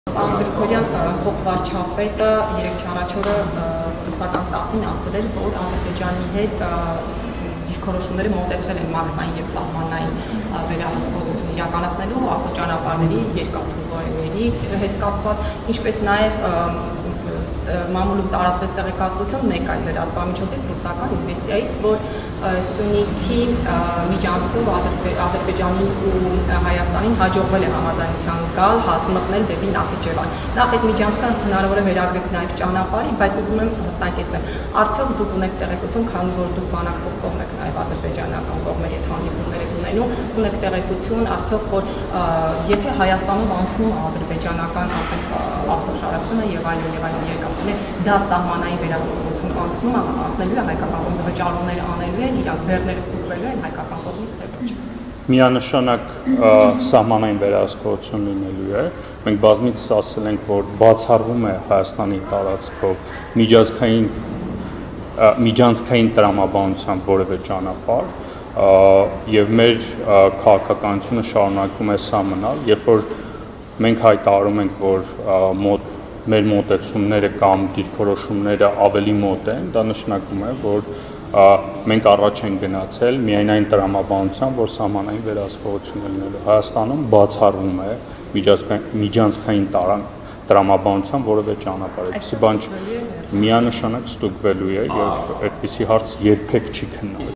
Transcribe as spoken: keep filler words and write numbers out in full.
Պարոն Գրիգորյան, փոխվարչապետը երեքշաբթի առաջ օրը ռուսական տասին ասել էր, որ Ադրբեջանի հետ դիրքորոշումները մոտեցրել են մաքսային եւ սահմանային վերահսկողություն իրականացնելու ավտոճանապարհների երկաթուղայների հետ կապված, ինչպես նաեւ մամուլում տարածվեց տեղեկատվություն մեկ այլ լրատվամիջոցից ռուսական ինվեստիայից, որ Սյունիքի միջանցքով Ադրբեջանի ու Հայաստանին հաջողվել է համաձայնության գալ, հասմտնել դեպի Նախիջևան։ Նախ այդ միջանցքը հնարավոր է վերագրել նաև ճանապարհի, բայց ուզում եմ հստակ տեսնել, արդյոք դուք ունեք տեղեկություն, քանի որ դուք բանակցող կողմ եք նաև ադրբեջանական կողմերի հետ հանդիպումներ եք ունենում, ունեք տեղեկություն, արդյոք որ եթե Հայաստանով անցնում է ադրբեջանական ասենք ավտոշարությունը եւ այլն եւ այլն երկաթուղայներ, դա սահմանային վերահսկողություն անցնում է, անցնելու է հայկական կողմը վճարումներ անելու են, իրանք բեռները ստուգվելու են հայկական կողմից թե ոչ։ Միանշանակ սահմանային վերահսկողություն լինելու է։ Մենք բազմիցս ասել ենք, որ բացառվում է Հայաստանի տարածքով միջազգային միջանցքային տրամաբանությամբ որևէ ճանապարհ եւ մեր քաղաքականությունը շարունակում է սա մնալ, երբ որ մենք հայտարարում ենք, որ մոտ մեր մոտեցումները կամ դիրքորոշումները ավելի մոտ են, դա նշանակում է, որ մենք առաջ ենք գնացել միայն այն տրամաբանությամբ, որ սահմանային վերահսկողություն է լինելու։ Հայաստանում բացառվում է միջանցքային տրամաբանությամբ որևէ ճանապարհ։ Այդպիսի բան միանշանակ ստուգվելու է եւ այդպիսի հարց երբեք չի քննվել։